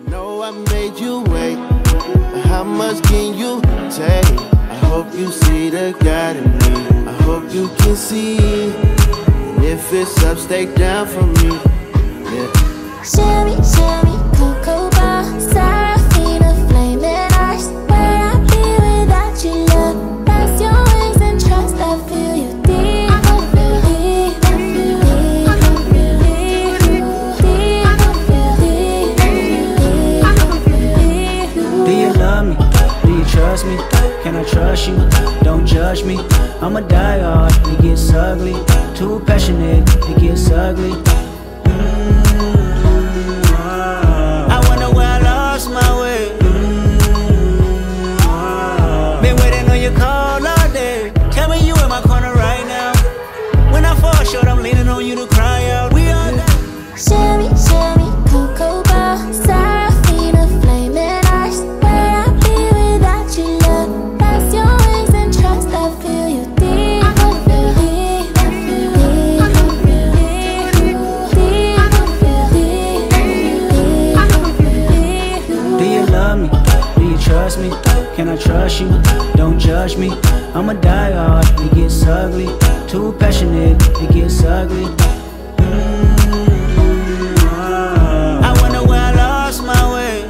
know I made you wait, but how much can you take? I hope you see the God in me. I hope you can see. And if it's up, stay down for me. Yeah. Shimmy, shimmy, cocoa bar, Seraphina, flaming eyes. Where I'd be without you, love. That's your wings and trust. I feel you deep. I feel deep. I feel deep. I feel deep. Do you love me? Do you trust me? Can I trust you? Don't judge me. I'm a die-hard, it gets ugly. Too passionate, it gets ugly. I wonder where I lost my way. Been waiting on your call all day. Tell me you in my corner right now. When I fall short, I'm leaning on you to cry out. We all got shimmy, shimmy, cocoa bar, Seraphina, flaming eyes. Where I'd be without you, love. That's your wings and trust. I feel you deep. I feel deep. I feel deep. I feel deep. I feel deep. Do you love me? Do you trust me? Can I trust you? Don't judge me. I'm a die-hard, it gets ugly. Too passionate, it gets ugly. I wonder where I lost my way.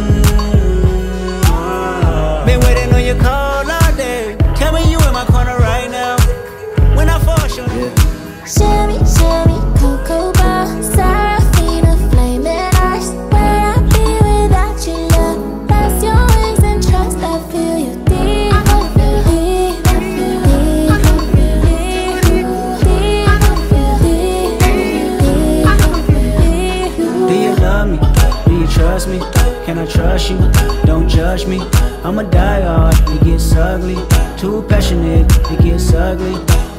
Been waiting on your call all day. Tell me you in my corner right now. When I fall short. Shimmy, shimmy, cocoa bar, Seraphina, flaming eyes. Where I'd be without you, love. That's your wings and trust. I feel you deep. I feel deep. I feel deep. I feel deep. I feel deep. Do you love me? Do you trust me? Can I trust you? Don't judge me. I'm a die-hard, it gets ugly. Too passionate, it gets ugly.